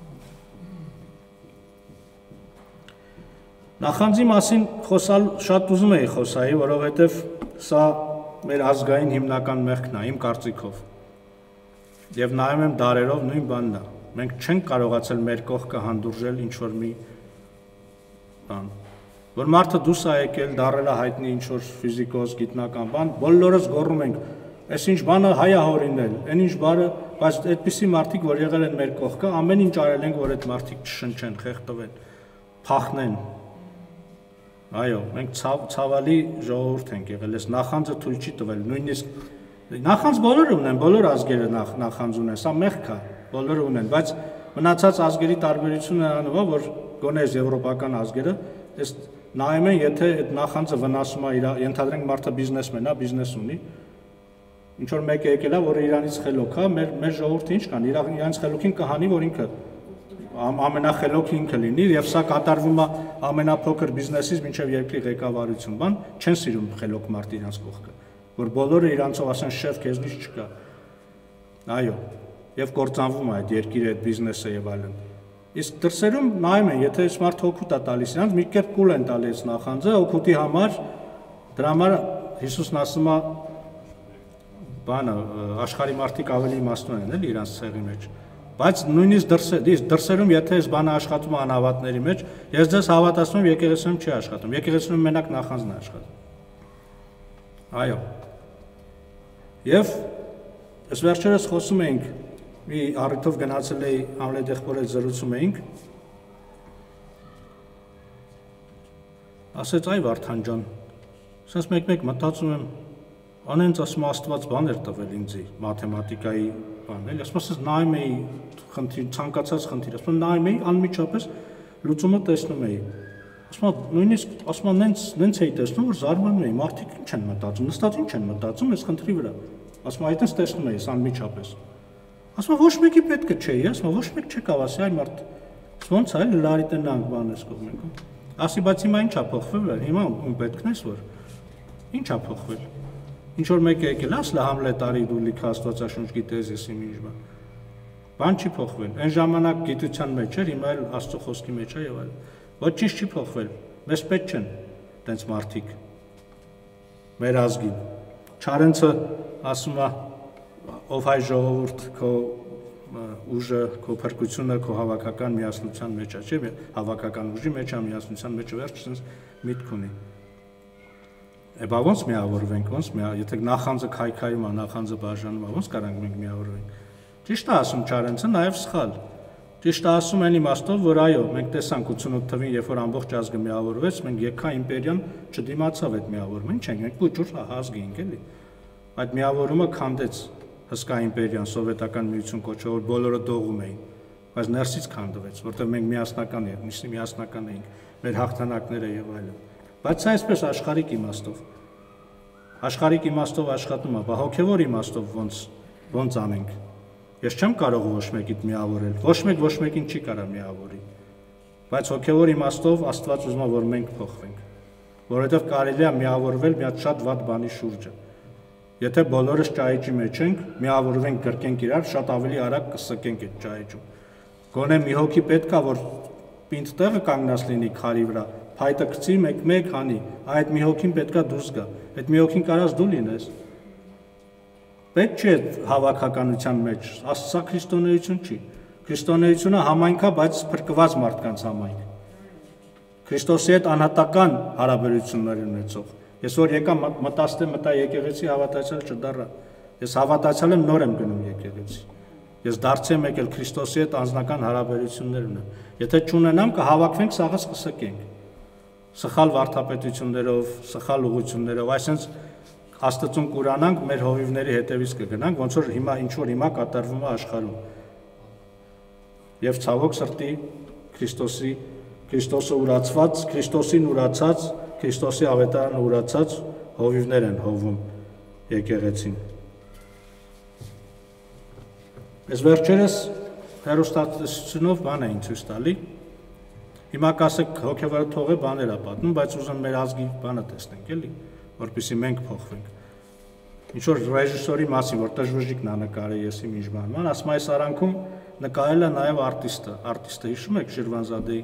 S1: Նախանձի մասին շատ ուզում էի խոսայի, որովհետև սա մեր ազգային հիմնական մեղքն է, իմ կարծիքով։ Եվ նայում եմ դարերով նույն բանն է։ Մենք չենք կարողացել մեր կողքը հանդուրժել ինչ-որ մի բան, որ մարդը դուրս է եկել, դառել է հայտնի ինչ-որ ֆիզիկոս, գիտնական բան, բոլորս գոռում ենք, այս ինչ բանը հայ է հորինել, այն ինչ բանը, բայց այդպիսի մարդիկ, որ եղել են մեր կողքը, ամեն ինչ արել ենք, որ այդ մարդիկ չշնչեն, խեղդվեն, փախնեն։ Այո, մենք ցավալի ժողովուրդ ենք եղել, այս նախանձը թույլ չի տվել, նույնիսկ նախանձ բոլորը ունեն, բոլոր ազգերը նախանձ ունեն, սա մեղք է, բոլորը ունեն, բայց մնացած ազգերի տարբերությունը նրանով է, որ գոնե այս եվրոպական ազգերը, այս նայում են, եթե այդ նախանձը վնասում է իր, ենթադրենք մարդը բիզնեսմեն է, բիզնես ունի, ինչ որ մեկը եկել է, որը իրանից խելոք է, մեր ժողովուրդը ինչ կան, իրանից խելոքին կհանի, որ ինքը ամենախելոքը ինքը լինի, եւ սա կատարվում է ամենափոքր բիզնեսից մինչեւ երկրի ղեկավարություն, բան չեն սիրում խելոք մարդ իրանց կողքը, որ բոլորը իրանցով ասեն շեֆ քեզնից չկա։ Այո, եւ կործանվում է այդ երկիրը, այդ բիզնեսը եւ այլն։ Իսկ դրսերում նայում են, եթե այս մարդը օգուտ է տալիս իրանց, մի կերպ կուլ են տալիս նախանձը օգուտի համար, դրա համար Հիսուսն ասում է բանը աշխարհի մարդիկ ավելի իմաստուն են էլի իրանց ցեղի մեջ, բայց նույնիսկ դրսերում եթե այս բանը աշխատում է անհավատների մեջ, ես ձեզ հավատացնում եմ եկեղեցիում չի աշխատում, եկեղեցիում մենակ նախանձն է աշխատում։ Այո։ Եվ այս վերջերս խոսում էինք, մի առիթով գնացել էի Համլետ եղբոր հետ զրուցում էինք, ասեց այ Վարդան ջան, ասես մեկ-մեկ մտածում եմ, անենց ասում Աստված բան էր տվել ինձի, մաթեմատիկայի բան, էլի, ասես նայում էի խնդիր, ցանկացած խնդիր, ասում նայում էի, անմիջապես լուծումը տեսնում էի։ Ասում նույնիսկ ասում նենց էի տեսնում, որ զարմանում էի, մարդիկ ինչ են մտածում, նստած ինչ են մտածում այս խնդրի վրա։ Ասում այդպես տեսնում էի, անմիջապես։ Ասում ոչ մեկի պետք չէ, ասում ոչ մեկ չեկավ, ասի այ մարդ ոնց է լարի տնանք բան էս կողմում։ Ասի բայց հիմա ի՞նչ է փոխվել, հիմա ում պետքն էս որ։ Ի՞նչ է փոխվել։ Ինչ որ մեկ եկել, ասլա Համլետ արի դու լիքը Աստվածաշունչ գիտես եսի ինչ բան։ Բան չի փոխվել։ Այն ժամանակ գիտության մեջ էր, հիմա էլ Աստծո խոսքի մեջ է եւ այլ։ Ոչինչ չի փոխվել։ Մեզ պետք չեն տենց մարդիկ։ Մեր ազգին։ Չարենցը ասում է ով հայ ժողովուրդ քո ուժը, քո փրկությունը, քո հավաքական միասնության մեջ է, չէ՞, հավաքական ուժի մեջ է, միասնության մեջ վերջ sense միտք ունի։ Բա ոնց միավորվենք, եթե նախանձը քայքայում է, նախանձը բաժանում է, ոնց կարանք մենք միավորվենք։ Ճիշտ է ասում Չարենցը, նաև սխալ։ Ճիշտ է ասում այն իմաստով, որ այո, մենք տեսանք 88 թվին, երբ որ ամբողջ ազգը միավորվեց, մենք եկա իմպերիան չդիմացավ այդ միավորումը, ինչ ենք, մենք փոքր ազգ էինք, էլի։ Այդ միավորումը քանդեց հսկա իմպերիան, սովետական միություն կոչվող, որ բոլորը դողում էին, բայց ներսից քանդվեց, որտեղ մենք միասնական էինք, մեր հաղթանակները եւ այլն։ Բայց սա այսպես աշխարհիկ իմաստով։ Աշխարհիկ իմաստով աշխատում է, բա հոգևոր իմաստով ոնց անենք։ Ես չեմ կարող ոչ մեկիդ միավորել, ոչ մեկին չի կարող միավորի։ Բայց հոգևոր իմաստով Աստված ուզում է, որ մենք փոխվենք, որովհետև կարելի է միավորվել մի հատ շատ վատ բանի շուրջը։ Եթե բոլորս ճահիճի մեջ ենք, միավորվենք, գրկենք իրար, շատ ավելի արագ կսկենք այդ ճահիճում։ Գոնե մի հոգի պետք է, որ պինդ տեղը կանգնած լինի քարի վրա, փայտը գցի մեկ հանի, այդ մի հոգին պետքա դուրս գա, այդ մի հոգին կարած դու լինես։ Պետք չէ հավաքականության մեջ, սա քրիստոնեություն չի։ Քրիստոնեությունը համայնք է, բայց փրկված մարդկանց համայնք։ Քրիստոսի հետ անհատական հարաբերություններ ունեցող։ Ես որ եկա մտա եկեղեցի հավատացյալ չդառա։ Ես հավատացյալ եմ, նոր եմ գնում եկեղեցի։ Ես դարձել եմ եկել Քրիստոսի հետ անձնական հարաբերություններ ունեմ։ Եթե չունենամ, կհավաքվենք, սաղս կսկենք։ Սխալ վարդապետություններով, սխալ ուղղություններով, այսինքն Աստծուն կուրանանք, մեր հովիվների հետևից կգնանք, ոնց որ հիմա կատարվում է աշխարհում։ Եվ ցավոք սրտի Քրիստոսը ուրացված, Քրիստոսին ուրացած, Քրիստոսի ավետարանը ուրացած հովիվներ են հովում եկեղեցին։ Այս վերջերս հեռուստատեսությունով բան էին ցույց տալի։ Հիմա կասեք հոգևորը թողե բաներ է պատմում, բայց ուզում մեր ազգի բանը տեսնենք, էլի, որպեսզի մենք փոխվենք։ Ինչ որ ռեժիսորի մասին, որ տժվժիկն է նկարել եսի ինչ բան, ասում այս արանքում նկարել է նաև արտիստը, հիշում եք Շիրվանզադեի։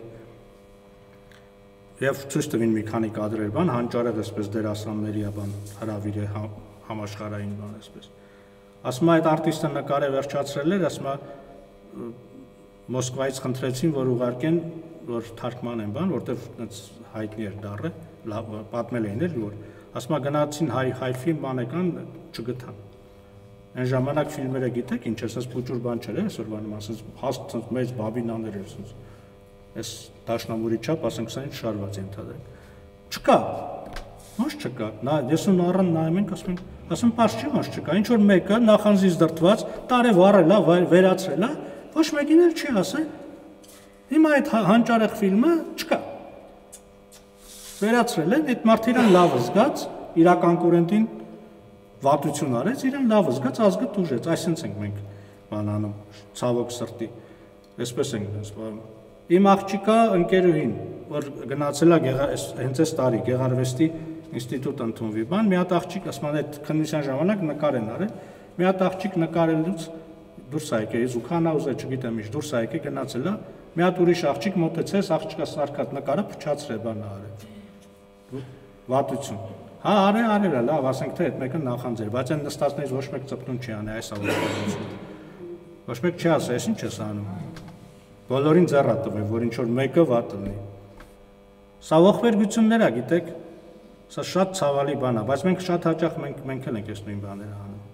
S1: Եվ ցույց տվին մի քանի կադրեր բան, հանճարեղ այսպես դերասանների բան հրավիր է համաշխարհային բան այսպես։ Ասում է այդ արտիստը նկարը վերջացրել էր, ասում է Մոսկվայից խնդրեցին, որ ուղարկեն, որ թարգմանեն բան, որտեղ այնց հայտնի էր դառը, պատմել էին էլ որ ասում է գնացին հայ ֆիլմ բանեկան չգտան։ Այն ժամանակ ֆիլմերը գիտեք ինչ է, ասես փոճուր բան չէր, այսօր բանում ասես հաստ մեծ բաբինաներ էր ասես։ Այս դաշնամուրի չափ, ասենք սա ինչ շարված ենթադրենք։ Չկա։ Ոնց չկա։ Նա ես ու նառան նայում ենք, ասում պարզ չի ոնց չկա։ Ինչ որ մեկը նախանձից դրտված տարե վառել է, վերացրել է, ոչ մեկին էլ չի ասել։ Հիմա այդ հանճարեղ ֆիլմը չկա։ Վերացրել են, այդ մարդը իրան լավ զգաց, իր կոնկուրենտին վատություն արեց, իրան լավ զգաց, ազգը տուժեց, այսինքն ենք մենք բանանում, ցավոք սրտի, այսպես ենք ասում։ Իմ աղջիկա ընկերուհին, որ գնացել է հենց այս տարի Գեղարվեստի ինստիտուտ ընդունվի, բան, մի հատ աղջիկ, ասում են այդ քննության ժամանակ նկար են արել, մի հատ աղջիկ նկարելուց դուրս է եկել, զուքանա ուզե, չգիտեմ ինչ, դուրս է եկել, գնացել է, մի հատ ուրիշ աղջիկ մոտեցեց, աղջիկա սարքած նկարը փչացրել, բան արել։ Վատություն։ Հա, արել, լավ, ասենք թե այդ մեկը նախանձեր, բայց այն նստածներից ոչ մեկ ծպտուն չի անի այս աղոթքով։ Ոչ մեկ չի ասի, ես ինչ ես անում։ Բոլորին ձեռա տվել, որ ինչ որ մեկը վատ լինի։ Սա ողբերգություններ է, գիտեք, սա շատ ցավալի բան է, բայց մենք շատ հաճախ մենք էլ ենք այս նույն բաները անում։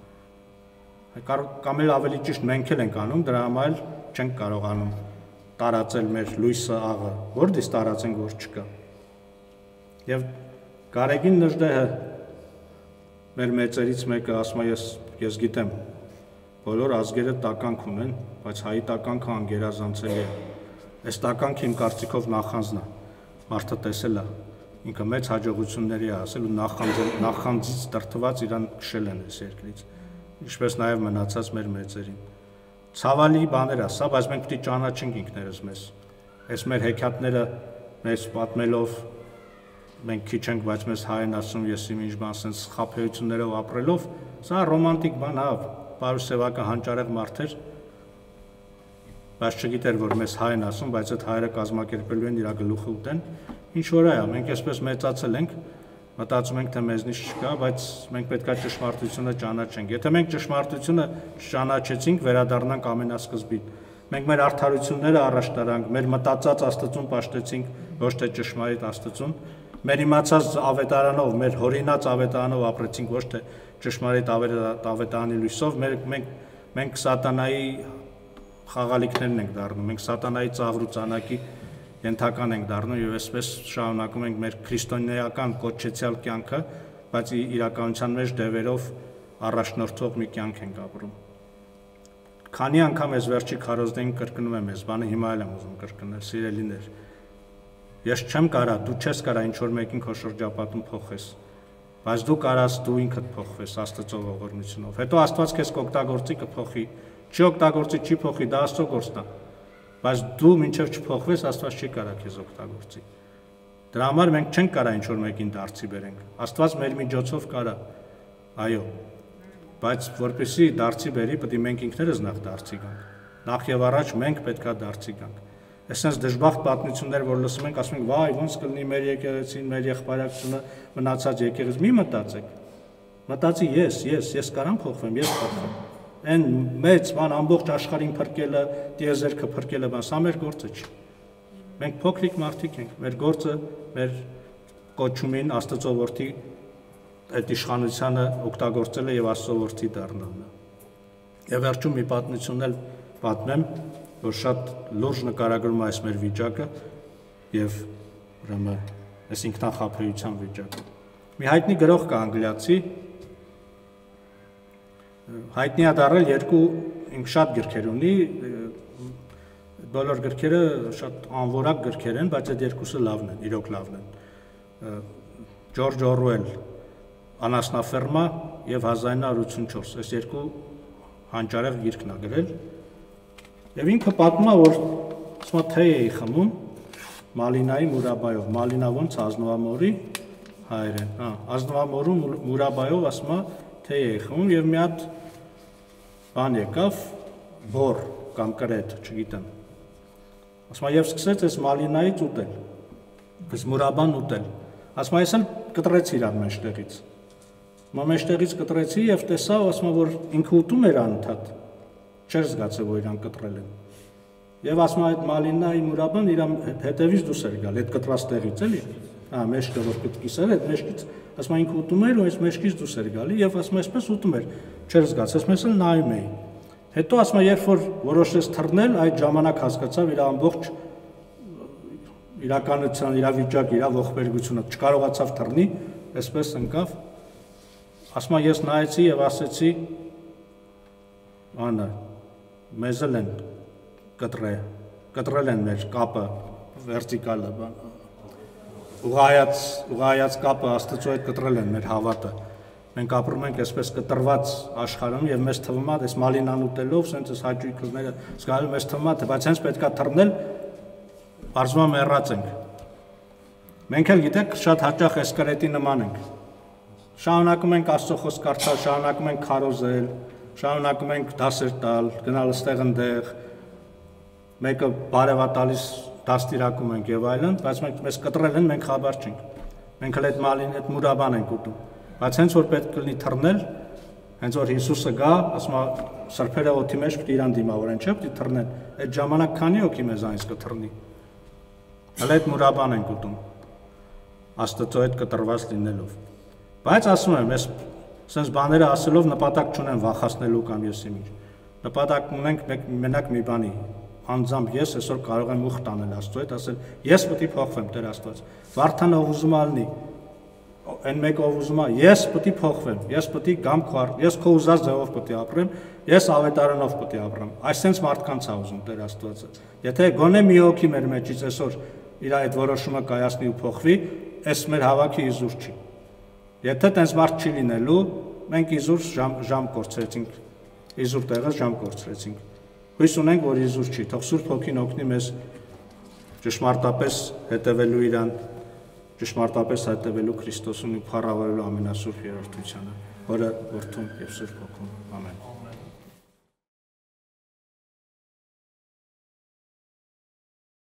S1: Կամ էլ ավելի ճիշտ մենք էլ ենք անում, դրա համար էլ չենք կարողանում տարածել մեր լույսը աղը, որտեղից տարածենք, որ չկա։ Եվ Գարեգին Նժդեհը մեր մեծերից մեկը ասում է, ես գիտեմ, բոլոր ազգերը տականք ունեն, բայց հայի տականքը անգերազանցելի է։ Այս տականքը իմ կարծիքով նախանձն է, մարդը տեսել է, ինքը մեծ հաջողությունների է ասել ու նախանձից տրտված իրան քշել են այս երկրից, ինչպես նաև մնացած մեր մեծերին։ Ցավալի բաներ է սա, բայց մենք պետք է ճանաչենք ինքներս մեզ։ Այս մեր հեքիաթները մեզ պատմելով մենք քիչ ենք, բայց մեզ հայեն ասում, ես իմ ինչ բան sense խաբեություններով ապրելով, սա ռոմանտիկ բան է, պարուսևական հանճարեղ մարդ էր, բայց չգիտեր, որ մեզ հայեն ասում, բայց այդ հայերը կազմակերպելու են իր գլուխը ուտեն, ինչ որ է, մենք այսպես մեծացել ենք, մտածում ենք, թե մեզնից չկա, բայց մենք պետք է ճշմարտությունը ճանաչենք։ Եթե մենք ճշմարտությունը չճանաչեցինք, վերադառնանք ամենասկզբին։ Մենք մեր արդարությունները առաջ տարանք, մեր մտածած Աստծուն պաշտեցինք, ոչ թե ճշմարիտ Աստծուն, մեր իմացած ավետարանով, մեր հորինած ավետարանով ապրեցինք, ոչ թե ճշմարիտ ավետարանի լույսով, մենք սատանայի խաղալիքներն ենք դառնում, մենք սատանայի ծաղրու ծանակի ենթական ենք դառնում եւ այսպես շարունակում ենք մեր քրիստոնեական կոչեցյալ կյանքը, բայց իրականության մեջ դևերով առաջնորդող մի կյանք ենք ապրում։ Քանի անգամ ես վերջի քարոզդային կրկնում եմ այս բանը, հիմա էլ եմ ուզում կրկնել, սիրելիներ։ Ես չեմ կարա, դու չես կարա ինչ որ մեկին քո շրջապատում փոխես, բայց դու կարաս դու ինքդ փոխվես Աստծո ողորմությունով։ Հետո Աստված քեզ կօգտագործի կփոխի, չի օգտագործի, չի փոխի, դա Աստծո գործն է։ Բայց դու մինչև չփոխվես, Աստված չի կարա քեզ օգտագործի։ Դրա համար մենք չենք կարա ինչ որ մեկին դարձի բերենք։ Աստված մեր միջոցով կարա։ Այո։ Բայց որպեսզի դարձի բերի, պետք է մենք ինքներս նախ դարձի գանք։ Նախ եւ առաջ մենք պետքա դարձի գանք։ Այսպես դժբախտ պատմություններ, որ լսում ենք, ասում ենք, վայ, ոնց կլինի մեր եկեղեցին, մեր եղբայրությունը, մնացած եկեղեցի, մի մտածեք։ Մտածի ես կարամ փոխվեմ, ես փոխվեմ։ Այն մեծ բան ամբողջ աշխարհին փրկելը, տիեզերքը փրկելը, բան, սա մեր գործը չի։ Մենք փոքրիկ մարդիկ ենք, մեր գործը մեր կոչումին Աստծո որդի այդ իշխանությանը օգտագործելը եւ Աստծո որդի դառնալն է։ Եվ վերջում մի պատմություն էլ պատմեմ, որ շատ լուրջ նկարագրում է այս մեր վիճակը եւ ուրեմն այս ինքնախաբեության վիճակը։ Մի հայտնի գրող կա անգլիացի, հայտնի է դառել երկու շատ գրքեր ունի, բոլոր գրքերը շատ անորակ գրքեր են, բայց այդ երկուսը լավն են, իրոք լավն են։ Ջորջ Օրուել, Անասնաֆերմա եւ 1984, այս երկու հանճարեղ գիրքն է գրել։ Եվ ինքը պատմում է, որ ասում է թե էի խմում Մալինայի մուրաբայով, Մալինա ոնց ազնվամորի հայերեն, ազնվամորու մուրաբայով ասում է թե էի խմում եւ մի հատ բան եկավ, բոր կամ կրետ, չգիտեմ։ Ասում է եւ սկսեց այս Մալինայից ուտել, այս մուրաբան ուտել։ Ասում է ես էլ կտրեցի իրան մեջտեղից։ Մեջտեղից կտրեցի եւ տեսա, ասում է որ ինքը ուտում էր անընդհատ։ Չէր զգացել, որ իրան կտրել են։ Եվ ասում է այդ Մալինայի մուրաբան իր հետևից դուրս էր գալ, այդ կտրած տեղից էլի։ Մեջքը որ կտկիսեր, այդ մեջքից, ասում է ինքը ուտում էր ու այս մեջքից դուրս էր գալի եւ ասում է այսպես ուտում էր։ Չէր զգացել, ես էլ նայում էի։ Հետո ասում է երբ որ որոշեց թռնել, այդ ժամանակ հասկացավ իր ամբողջ իրականության, իր վիճակը, իր ողբերգությունը, չկարողացավ թռնի, այսպես ընկավ։ Ասում է ես նայեցի եւ ասեցի Անա մեզ էլ են կտրել են մեր կապը վերտիկալը ուղղայած կապը Աստծո հետ կտրել են մեր հավատը։ Մենք ապրում ենք այսպես կտրված աշխարհում եւ մեզ թվում է այս Մալինան ուտելով, սենց այս հաճույքները զգալու մեզ թվում է, բայց հենց պետքա թռնել, բարձրացում է մեռած ենք։ Մենք էլ գիտեք շատ հաճախ այս կրետի նման ենք։ Շարունակում ենք Աստծո խոսք կարդալ, շարունակում ենք քարոզել, շարունակում ենք դասեր տալ, գնալ ստեղ ընդեղ, մեկը բարևա տալիս դաստիարակում ենք եւ այլն, բայց մեզ կտրել են, մենք խաբար չենք։ Մենք հենց այդ մալին, այդ մուրաբան ենք ուտում։ Բայց հենց որ պետք կլինի թռնել, հենց որ Հիսուսը գա, ասում է սրբերը օդի մեջ պիտի իրան դիմավորեն, չէ՞ պիտի թռնեն։ Այդ ժամանակ քանի հոգի մեզանից կթռնի։ Հələ այդ մուրաբան ենք ուտում։ Աստծո հետ կտրված լինելով։ Բայց ասում եմ, ես sense բաները ասելով նպատակ չունեմ վախացնելու կամ եսի ինչ։ Նպատակ ունենք մենակ մի բանի, անձամբ ես այսօր կարող եմ ուխտ անել Աստծո հետ, ասել ես պետք է փոխվեմ Տեր Աստված։ Վարդանը ով ուզում է լինի, այն մեկը ով ուզում է, ես պետք է փոխվեմ, ես պետք է գամ քո, ես քո ուզած ձևով պետք է ապրեմ, ես ավետարանով պետք է ապրեմ։ Այսինքն մարդկանց է ուզում Տեր Աստվածը։ Եթե գոնե մի հոգի մեր մեջից այսօր իր այդ որոշումը կայացնի ու փոխվի, այս մեր հավաքի իզուր չի։ Եթե տենց մարդ չի լինելու, մենք իզուր ժամ կորցրեցինք, իզուր տեղը ժամ կորցրեցինք։ Հույս ունենք, որ իզուր չի, թող Սուրբ Հոգին օգնի մեզ ճշմարտապես հետևելու իրան, ճշմարտապես հետևելու Քրիստոսին ու փառավորելու ամենասուրբ երրորդությանը, Հորը, Որդուն եւ Սուրբ Հոգուն։ Ամեն։